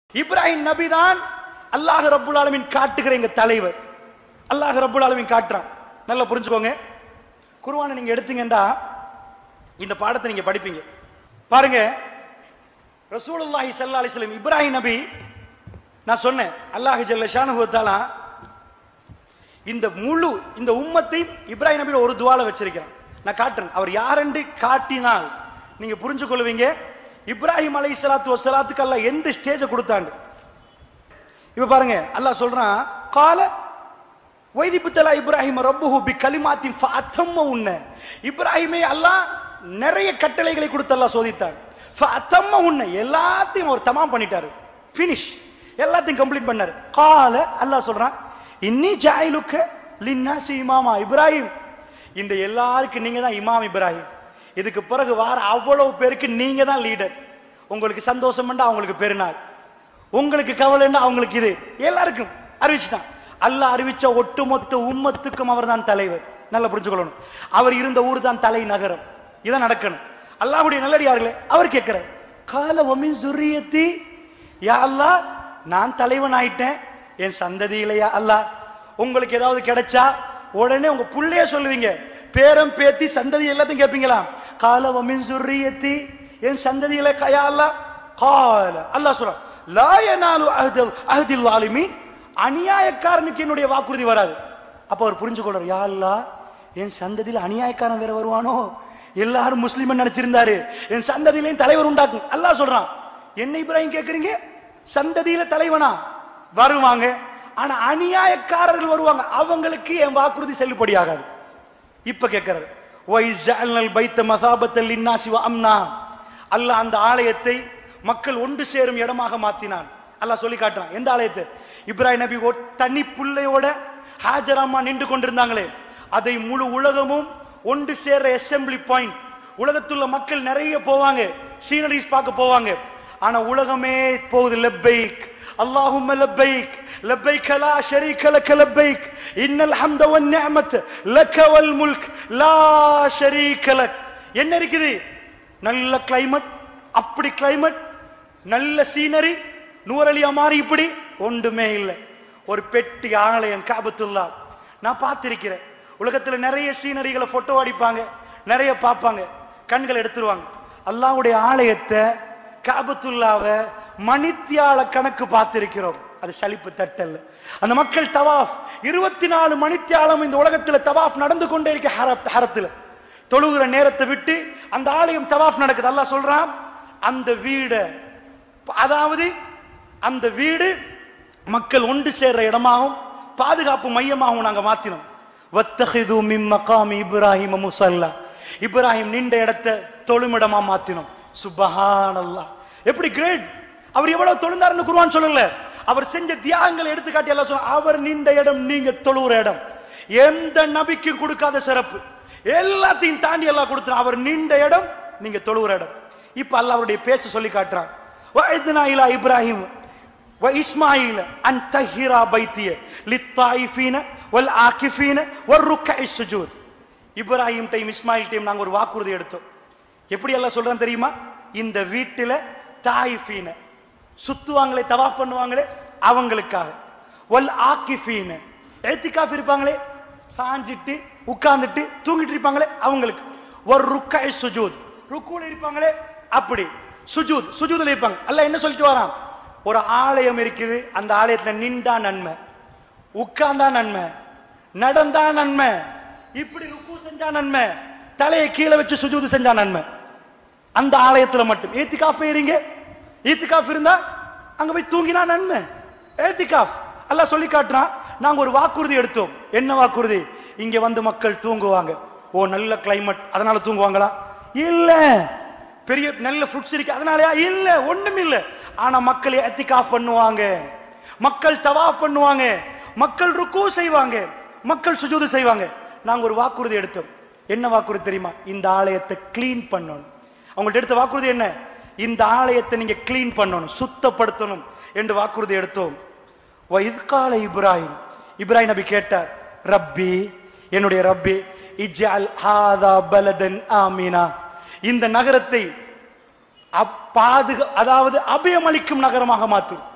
இப்ராஹிம் நபி தான் அல்லாஹ் ரப்புல் ஆலமீன் காட்டுகிற எங்க தலைவர். அல்லாஹ் ரப்புல் ஆலமீன் காட்டுறான். நல்லா புரிஞ்சுக்கோங்க. குர்ஆனை நீங்க எடுத்தீங்கன்னா இந்த பாடத்தை நீங்க படிப்பீங்க. பாருங்க, ரசூலுல்லாஹி ஸல்லல்லாஹு அலைஹி வஸல்லம் இப்ராஹிம் நபி, நான் சொன்னேன் அல்லாஹ் ஜல்ல ஷானஹு வ தஆலா இந்த முழு இந்த உம்மத்தை இப்ராஹிம் நபியோட ஒரு துஆல வச்சிருக்கிறான். நான் காட்டுறேன். அவர் யாரென்று காட்டினால் நீங்க புரிஞ்சு கொள்வீங்க. இப்ராஹிம் அலைஹிஸ்ஸலாத்து வஸ்ஸலாத்துக்கு அல்லாஹ் எந்த ஸ்டேஜை கொடுத்தாண்டு. இப்ப பாருங்க, அல்லாஹ் சொல்றான், கால வைதிபுத்தலா இப்ராஹிம் ரப்புஹு பி கலிமாத்தின் ஃபஅத்தம்மஹுன்ன. இப்ராஹிமை அல்லாஹ் நிறைய கட்டளைகளை கொடுத்து அல்லாஹ் சோதித்தான். ஃபஅத்தம்மஹுன்ன, எல்லாத்தையும் அவர் தமாம் பண்ணிட்டாரு. ஃபினிஷ், எல்லாத்தையும் கம்ப்ளீட் பண்ணாரு. கால அல்லாஹ் சொல்றான், இன்னி ஜாயிலுக்க லின்னாசி இமாமா. இப்ராஹிம், இந்த எல்லாருக்கும் நீங்க தான் இமாம். இப்ராஹிம், இதுக்கு பிறகு வார அவ்வளவு பேருக்கு நீங்க தான் லீடர். உங்களுக்கு சந்தோஷம் அவங்களுக்கு பெருநாள், உங்களுக்கு கவலைன்னா அவங்களுக்கு இது, எல்லாருக்கும் அறிவிச்சுட்டான். அல்லாஹ் அறிவிச்ச ஒட்டுமொத்த உம்மத்துக்கும் அவர் தான் தலைவர். நல்லா புரிஞ்சுக்கொள்ளணும். அவர் இருந்த ஊர் தான் தலைநகரம். இதான் நடக்கணும். அல்லாஹ்வுடைய நல்லடியார்களே, அவர் கேட்கிறார், கால வமின் ஸுர்ரியத்தி, யா அல்லாஹ் நான் தலைவன் ஆயிட்டேன், என் சந்ததியில யா அல்லாஹ் உங்களுக்கு ஏதாவது கிடைச்சா உடனே உங்க புள்ளைய சொல்லுவீங்க, பேரம் பேத்தி சந்ததி எல்லாத்தையும் கேட்பீங்களா? கால வமின் ஸுர்ரியத்தி, என் சந்ததியில யா அல்லாஹ். கால அல்லாஹ் சொல்றான், லா யனாலு அஹ்தில் ஸாலிமீன், அநியாயக்காரனுக்கு என்னுடைய வாக்குறுதி வராது. அப்ப அவர் புரிஞ்சு கொள்றார், யா அல்லாஹ் என் சந்ததியில் அநியாயக்காரன் வேற வருவானோ? எல்லாரும் முஸ்லிம் நினைச்சிருந்தாரு, என் சந்ததியிலையும் தலைவர் உண்டாக்கும். அல்லாஹ் சொல்றான், என்ன இப்ராஹிம் கேக்குறீங்க? சந்ததியில தலைவனா வருவாங்க, ஆனா அநியாயக்காரர்கள் வருவாங்க, அவங்களுக்கு என் வாக்குறுதி செல்லுபடியாகாது. இப்ப கேட்கிறார், வைஸஅல்னல் பைத்த மஸாபத்தல் லின்னாஸி வ அம்னா. அல்லாஹ் அந்த ஆலயத்தை மக்கள் ஒன்று சேரும் இடமாக மாத்தினான். அல்லாஹ் சொல்லி காட்டுறான். எந்த ஆலயத்தை? இப்ராஹிம் நபி தனி புள்ளையோட ஹாஜராமா நின்று கொண்டிருந்தாங்களே, அதை முழு உலகமும் ஒன்று சேர அசெம்பிளி பாயிண்ட். உலகத்துள்ள மக்கள் நிறைய போவாங்க, சீனரிஸ் பார்க்க போவாங்க. ஆனா உலகமே போகுது லப்பைக் அல்லாஹும்ம லப்பைக் லப்பைக் லா ஷரீக லக லப்பைக் இன்னல் ஹம்த வன் நிஅமத் லக வல் முல்க் லா ஷரீக லக். என்ன இருக்குது? நல்ல கிளைமேட், அப்படி கிளைமேட், நல்ல சீனரி, நூறலியா மாறி, இப்படி ஒன்றுமே இல்லை. ஒரு பெட்டி ஆலயம் காபத்துல்லா. நான் பார்த்திருக்கிறேன். உலகத்துல நிறைய சீனரிகளை போட்டோ அடிப்பாங்க, நிறைய பார்ப்பாங்க, கண்கள் எடுத்துருவாங்க. அல்லாஹ்வுடைய ஆலயத்தை காபத்துல்லாவை மணித்தியால கணக்கு பார்த்திருக்கிறோம். அது சலிப்பு தட்டல்ல. அந்த மக்கள் தவாஃப் 24 மணித்தியாலம் இந்த உலகத்துல தவாஃப் நடந்து கொண்டே இருக்க. ஹரத்துல தொழுகிற நேரத்தை விட்டு அந்த ஆலயம் தவாஃப் நடக்குது. அல்லாஹ் சொல்றான், அந்த வீடு, அதாவது அந்த வீடு மக்கள் ஒன்று சேர்ற இடமாகவும் பாதுகாப்பு மையமாகவும் நாங்க மாத்தினோம். வத்தஹிது மின் மகாமி இப்ராஹிம முஸல்லா. இப்ராஹிம் நின்ற இடத்தை தொழுமிடமா மாத்தினோம். சுப்ஹானல்லாஹ், எப்படி கிரேட்! அவர் எவ்வளவு தொழுந்தாருன்னு குர்ஆன் சொல்லல, அவர் செஞ்ச தியாகங்களை எடுத்து காட்டி அல்லாஹ் சொல்றான், அவர் நின்ற இடம் நீங்க தொழுகிற இடம். எந்த நபிக்கும் கொடுக்காத சிறப்பு, எல்லாத்தையும் தாண்டி அல்லாஹ் கொடுத்தான். அவர் நின்ற இடம் நீங்க தொழுகிற இடம். இப்ப அல்லாஹ் அவருடைய பேச்ச சொல்லி காட்டுறான். வஅத்னா இலா இப்ராஹிம் வ இஸ்மாயில் அன் தஹிரா பைத்திய லித்தாயிஃபீன வல் ஆகிஃபீன வர்ருக்கஇ சுஜூத். இப்ராஹிம் டைம் இஸ்மாயில் டைம் நாங்க ஒரு வாக்குறுதி எடுத்தோம். எப்படி அல்லாஹ் சொல்றான் தெரியுமா? இந்த வீட்டில தாயிஃபீன, சுத்துவாங்களே, தவாஃப் பண்ணுவாங்களே, அவங்களுக்காக. வல் ஆகிஃபீன, இத்திகாஃப் இருப்பாங்களே, சாஞ்சிட்டு உட்கார்ந்துட்டு தூங்கிட்டு இருப்பாங்களே, அவங்களுக்கு. வர்ருக்கஇ சுஜூத், ருக்குல இருப்பாங்களே, அப்படி சுஜூத், சுஜூத்ல இருப்பாங்க. அல்லாஹ் என்ன சொல்லிட்டு வரான்? ஒரு ஆலயம் இருக்குது, அந்த ஆலயத்துல நின்றா நன்மை, உட்கார்ந்தா நன்மை, நடந்தா நன்மை, இப்படி ருக்கு செஞ்சா நன்மை, தலையை கீழே வச்சு சுஜூது செஞ்சா நன்மை. அந்த ஆலயத்துல மட்டும். இத்திகாஃப் போயிருங்க, இத்திகாஃப் இருந்தா அங்க போய் தூங்கினா நன்மை. இத்திகாஃப் அல்லாஹ் சொல்லி காட்டுறான். நாங்க ஒரு வாக்குறுதி எடுத்தோம். என்ன வாக்குறுதி? இங்க வந்து மக்கள் தூங்குவாங்க. ஓ, நல்ல கிளைமேட், அதனால தூங்குவாங்களா? இல்ல. பெரிய நல்ல ஃப்ரூட்ஸ் இருக்கு அதனாலயா? இல்ல, ஒண்ணும் இல்ல. ஆனா மக்கள் இத்திகாஃப் பண்ணுவாங்க, மக்கள் தவாஃப் பண்ணுவாங்க, மக்கள் ருக்கு செய்வாங்க, மக்கள் சுஜூது செய்வாங்க. நாங்க ஒரு வாக்குறுதி எடுத்தோம். என்ன வாக்குறுதி தெரியுமா? இந்த ஆலயத்தை கிளீன் பண்ணணும். அவங்கள்ட்ட எடுத்த வாக்குறுதி என்ன? இந்த ஆலயத்தை நீங்க கிளீன் பண்ணணும், சுத்தப்படுத்தணும் என்று வாக்குறுதி எடுத்தோம். வஇத் கால இப்ராஹிம், இப்ராஹிம் நபி கேட்டார், ரப்பி, என்னுடைய ரப்பி, இஜ்அல் ஹாதா பலதன் ஆமினா, இந்த நகரத்தை அதாவது அபயமளிக்கும் நகரமாக மாத்து.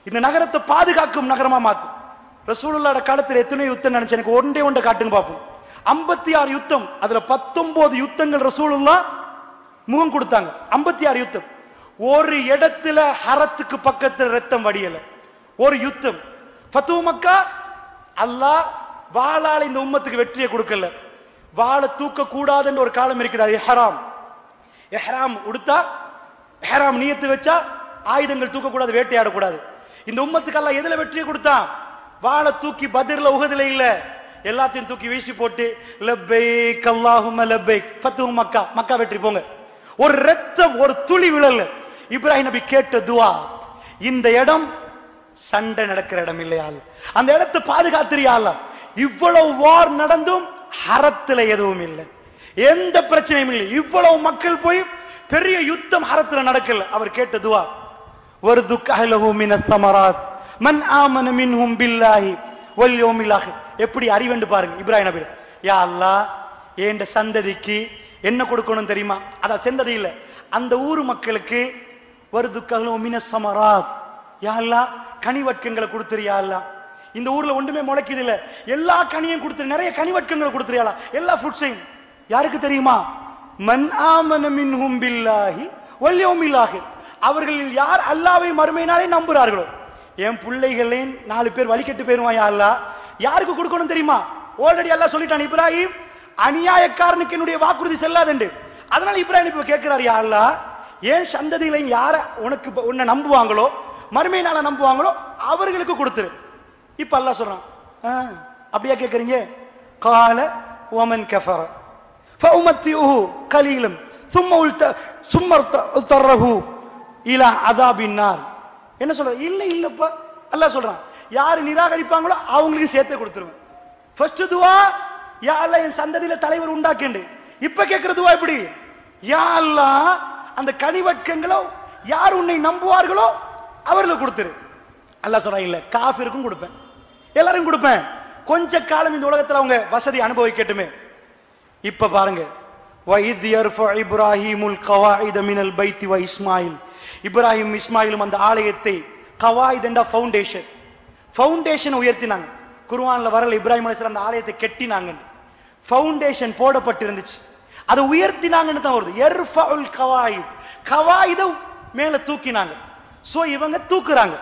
இந்த நகரத்தை பாதுகாக்கும் நகரமா மாத்தும். ரசூலுல்லாஹ் காலத்தில் எத்தனை யுத்தம் நினைச்சு எனக்கு ஒன்றை காட்டுங்க பாப்போம். 56 யுத்தம், அதுல 19 யுத்தங்கள் ரசூலுல்லாஹ் முகம் கொடுத்தாங்க. 56 யுத்தம். ஒரு இடத்துல ஹரத்துக்கு பக்கத்துல ரத்தம் வடியல. ஒரு யுத்தம் ஃபத்ஹு மக்கா, அல்லாஹ் வாளால இந்த உம்மத்துக்கு வெற்றியை கொடுக்கல. வாளை தூக்க கூடாதுன்னு ஒரு காலம் இருக்குது, அது இஹ்ராம். இஹ்ராம் உடுத்தா, இஹ்ராம் நியத்து வச்சா ஆயுதங்கள் தூக்க கூடாது, வேட்டையாடக்கூடாது. இந்த உம்மத்துக்கு அல்லாஹ் எதுல வெற்றியை கொடுத்தான்? வாளை தூக்கி பத்ர்ல உஹதுல இல்ல, எல்லாத்தையும் தூக்கி வீசி போட்டு லப்பைக் அல்லாஹும்ம லப்பைக், ஃபத்ஹு மக்கா, மக்கா வெற்றி போங்க. ஒரு ரத்தம் ஒரு துளி விழல. இப்ராஹிம் நபி கேட்ட துஆ, இந்த இடம் சண்டை நடக்கிற இடம் இல்லையா, அந்த இடத்தை பாதுகாத்திரியா. இவ்வளவு வார் நடந்தும் ஹரத்துல எதுவும் இல்லை, எந்த பிரச்சனையும் இல்லை. இவ்வளவு மக்கள் போய் பெரிய யுத்தம் ஹரத்துல நடக்கல. அவர் கேட்ட துஆ, வர்துக் அஹ்லஹு மினத் தமராத் மன் ஆமன மின்ஹும் பில்லாஹி வல் யௌமில் ஆகிர். எப்படி அறிவென்று பாருங்க இப்ராஹிம் நபி. யா அல்லாஹ், ஏண்ட சந்ததிக்கு என்ன கொடுக்கணும் தெரியுமா? அத சந்ததி இல்ல, அந்த ஊர் மக்களுக்கு வர்துக் அஹ்லஹு மினஸ் தமராத், யா அல்லாஹ் கனிவட்கங்களை கொடுத்துறியா அல்லாஹ். இந்த ஊர்ல ஒன்றுமே முளைக்குது இல்ல, எல்லா கனியும் கொடுத்து, நிறைய கனிவட்கங்களை கொடுத்துறியா, எல்லா ஃப்ரூட்ஸையும். யாருக்கு தெரியுமா? மன் ஆமன மின்ஹும் பில்லாஹி வல் யௌமில் ஆகிர். அவர்களில் யார் அல்லாஹ்வை மறுமை நாளை நம்புறார்களோ, என் பிள்ளைகளே 4 பேர் வழிகட்டு போயிருவான் யா அல்லாஹ். யாருக்கு கொடுக்கணும் தெரியுமா? ஆல்ரெடி அல்லாஹ் சொல்லிட்டான், இப்ராஹிம் அநியாயக்காரனுக்கு என்னுடைய வாக்குறுதி செல்லாதுண்டு. அதனால இப்ராஹிம் இப்ப கேட்கிறார், யா அல்லாஹ் ஏன் சந்ததியில யார உனக்கு உன்னை நம்புவாங்களோ, மறுமை நாளை நம்புவாங்களோ அவர்களுக்கு கொடுத்துரு. இப்ப அல்லாஹ் சொல்றான், அப்படியா கேக்குறீங்க? கால வமன் கஃபர ஃபஉமத்திஹு கலீலம் சும்ம தர்ரஹு இலா அஸாபின் நார். என்ன சொல்ற? இல்ல இல்லப்பா, அல்லாஹ் சொல்றான், யாரு நிராகரிப்பாங்களோ அவங்களுக்கு சேர்த்து கொடுத்துருவேன். ஃபர்ஸ்ட் துஆ, யா அல்லாஹ் என் சந்ததியில தலைவர் உண்டாக்கேண்டு. இப்ப கேக்குற துஆ எப்படி? யா அல்லாஹ் அந்த கனிவட்கங்களோ யார் உன்னை நம்புவார்களோ அவர்களுக்கு கொடுத்துரு. அல்லாஹ் சொல்றான், இல்ல காஃபிருக்கும் கொடுப்பேன், எல்லாரும் கொடுப்பேன், கொஞ்ச காலம் இந்த உலகத்துல அவங்க வசதி அனுபவிக்கட்டுமே. இப்ப பாருங்க, வஇத் யர்ஃபு இப்ராஹீமுல் கவாயித மினல் பைத்தி வ இஸ்மாயில். இப்ராஹிம் இஸ்மாயிலும் அந்த ஆலயத்தை, கவாயித் என்ற ஃபவுண்டேஷன், ஃபவுண்டேஷன் உயர்த்தினாங்க. குர்ஆன்ல வரல இப்ராஹிம் அலைஹிஸ்ஸலாம் அந்த ஆலயத்தை கட்டினாங்க, ஃபவுண்டேஷன் போடப்பட்டிருந்துச்சு, அதை உயர்த்தினாங்கன்னு தான் வருது. யர்ஃபுல் கவாயித், கவாயித மேல தூக்கினாங்க. சோ இவங்க தூக்குறாங்க.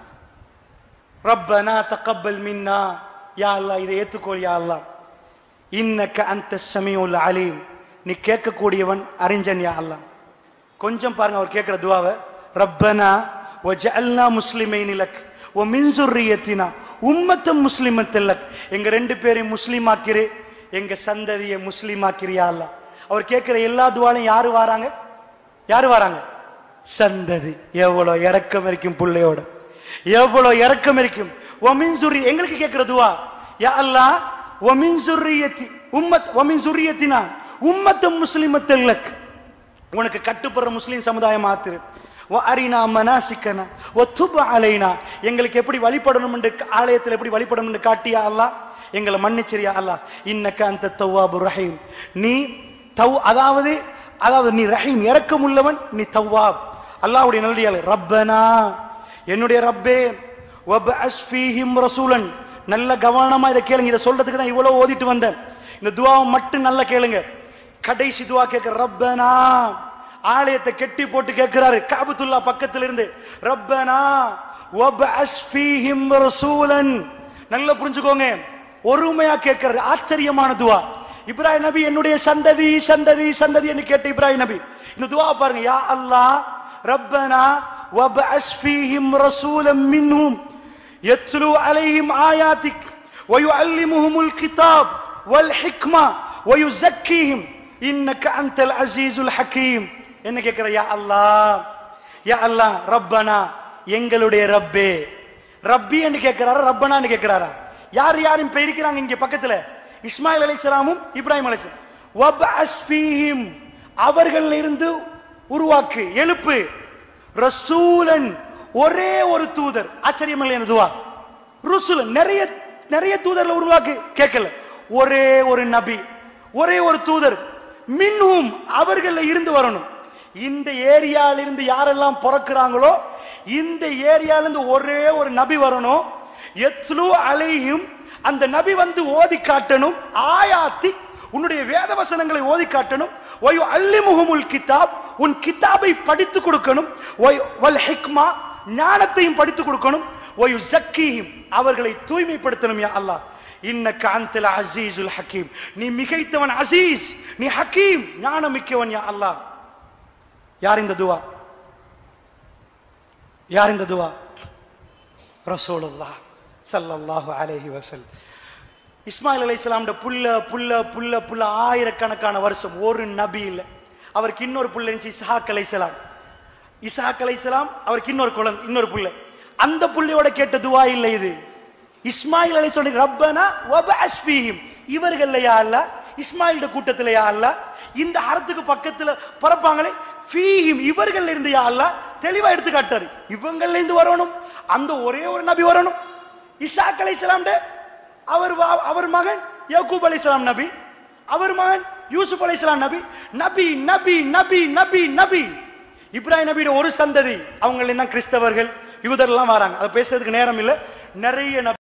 ரப்பனா தகப்பல் மின்னா, யா அல்லாஹ் இதை ஏத்துக்கொள் யா அல்லாஹ். இன்னக அன்தஸ் ஸமீஉல் அலீம், நீ கேட்கக்கூடியவன் அறிஞன் யா அல்லாஹ். கொஞ்சம் பாருங்க அவர் கேட்கிற துஆவை, ரப்பனா வஜஅல்னா முஸ்லிமைன் லக் வ மின் ஸுர்ரிய்யத்தினா உம்மத்தன் முஸ்லிமத்தன் லக். எங்க 2 பேரையும் முஸ்லிம் ஆக்கிரு, எங்க சந்ததியை முஸ்லிம் ஆக்கிறியா அல்லாஹ். அவர் கேட்கிற எல்லா துஆலையும் யாரு வராங்க? யாரு வராங்க? சந்ததி. எவ்வளவு இரக்கம் இருக்கும் பிள்ளையோட, எவ்வளவு இரக்கம் இருக்கும். வ மின் ஸுர்ரி, எங்களுக்கு கேட்கிற துஆ, யா அல்லாஹ் வ மின் ஸுர்ரிய்யத்தி உம்மத் வ மின் ஸுர்ரிய்யத்தினா உம்மத்தன் முஸ்லிமத்தன் லக், உனக்கு கட்டுப்படுற முஸ்லிம் சமுதாயம் ஆத்திரு. வ அரினா மனாசிக்கனா வ துப் அலைனா, எங்களுக்கு எப்படி வழிபடணும் என்று, ஆலயத்தில் எப்படி வழிபடணும் என்று காட்டியா அல்லாஹ், எங்களை மன்னிச்சிரியா அல்லாஹ். இன்னக அன்த தவ்வாபுர் ரஹீம், நீ அதாவது நீ ரஹீம் இரக்கம் உள்ளவன், நீ தவ்வாப். அல்லாஹ்வுடைய நல்லடியாளே, ரப்பனா என்னுடைய ரப்பே, வபஅஸ் ஃபீஹிம் ரசூலன், நல்ல கவனமா இதை கேளுங்க, இதை சொல்றதுக்கு தான் இவ்வளவு ஓதிட்டு வந்தேன். இந்த துஆவை மட்டும் நல்லா கேளுங்க. கடைசி துஆ கேட்கிற, ரப்பனா, ஆலயத்தை கெட்டி போட்டு கேட்கிறாரு காபத்துல்லா பக்கத்துல இருந்து, ரப்பனா வபஅஸ் ஃபீஹிம் ரசூலன். நல்லா புரிஞ்சுக்கோங்க, ஒருமையா கேட்கிறாரு, ஆச்சரியமான துஆ. இப்ராஹிம் நபி என்னுடைய சந்ததி சந்ததி சந்ததி என்று கேட்ட இப்ராஹிம் நபி இந்த துஆ பாருங்க, யா அல்லாஹ் ரப்பனா வபஅஸ் ஃபீஹிம் ரசூலன் மின்ஹும் யத்லு அலைஹிம் ஆயாத்திக் வ யுஅல்லிமுஹுமுல் கிதாப் வல் ஹிக்மா வ யுஸக்கீஹிம் இன்னக அன்தல் அஸீஸுல் ஹகீம். என்ன கேக்குற? யா அல்லாஹ், யா அல்லாஹ் ரப்பனா, எங்களுடைய ரப்பே. ரப்பி என்று கேட்கிறாரா, ரப்பனான்னு கேட்கிறாரா? யார் யாரும் பெயரிக்கிறாங்க இங்க பக்கத்துல? இஸ்மாயில் அலைஹிஸ்ஸலாமும் இப்ராஹிம் அலைஹிஸ்ஸலாம். வபஅஸ் ஃபீஹிம், அவர்கள் இருந்து உருவாக்கு, எழுப்பு, ரசூலன், ஒரே ஒரு தூதர். ஆச்சரியம் இல்லை இந்த துஆ? ரசூலன், நிறைய நிறைய தூதர்ல உருவாக்கு கேட்கல, ஒரே ஒரு நபி, ஒரே ஒரு தூதர். மின்ஹும், அவர்கள இருந்து வரணும். இந்த ஏரியால இருந்து யாரெல்லாம் பிறக்கிறாங்களோ இந்த ஏரியால இருந்து ஒரே ஒரு நபி வரணும். யத்லு அலைஹிம், அந்த நபி வந்து ஓதி காட்டணும். ஆயாத்தி, உன்னுடைய வேத வசனங்களை ஓதி காட்டணும். வயு அல்லிமுஹுமுல் கிதாப், உன் கிதாபை படித்து கொடுக்கணும். வல் ஹிக்மா, ஞானத்தையும் படித்து கொடுக்கணும். வயு ஜக்கீஹிம், அவர்களை தூய்மைப்படுத்தணும். யா அல்லாஹ், இன்னக அன்தல் அஸீஸுல் ஹக்கீம், நீ மிகைத்தவன் அஸீஸ், நீ ஹக்கீம், ஞானம் மிக்கவன். யா அல்லாஹ். யார் இந்த துவா? யார் இந்த துவா? ரசூலுல்லாஹ் ஸல்லல்லாஹு அலைஹி வஸல்லம். இஸ்மாயில் அலைஹிஸ்ஸலாம் புல்ல புல்ல புல்ல புல்ல ஆயிரக்கணக்கான வருஷம் ஒரு நபி இல்ல. அவருக்கு இன்னொரு புள்ள இருந்துச்சு, இஸ்ஹாக் அலைஹிஸ்ஸலாம். இஸ்ஹாக் அலைஹிஸ்ஸலாம் அவருக்கு இன்னொரு குழந்தை, இன்னொரு புள்ள. அந்த புள்ளையோட கேட்ட துவா இல்ல இது. இஸ்மாயில் அலைஹிஸ்ஸலாம் ரப்பனா வபஅஸ் ஃபீஹிம், இவர்கள் யா அல்லாஹ், இஸ்மாயிலுடைய கூட்டத்துல யா அல்லாஹ், இந்த அறத்துக்கு பக்கத்துல பரப்பாங்களே ஃபீஹிம், இவர்கள் இருந்து யா அல்லாஹ் தெளிவா எடுத்து காட்டாரு. இவங்கள்ல இருந்து வரணும், அந்த ஒரே ஒரு நபி வரணும். இஸ்ஹாக் அலைஹிஸ்ஸலாம் அவர் மகன் யாக்கூப் அலைஹிஸ்ஸலாம் நபி, அவர் மகன் யூசுப் அலைஹிஸ்ஸலாம் நபி. நபி நபி நபி நபி நபி. இப்ராஹிம் நபியோட ஒரு சந்ததி, அவங்கள தான் கிறிஸ்தவர்கள் யூதர்கள் எல்லாம் வராங்க. அதை பேசுறதுக்கு நேரம் இல்லை. நிறைய